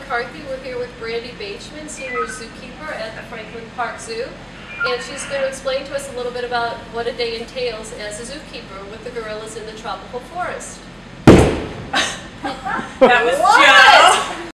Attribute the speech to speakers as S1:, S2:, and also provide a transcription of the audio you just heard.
S1: McCarthy. We're here with Brandi Baitchman, Senior Zookeeper at the Franklin Park Zoo. And she's going to explain to us a little bit about what a day entails as a zookeeper with the gorillas in the tropical forest.
S2: That was just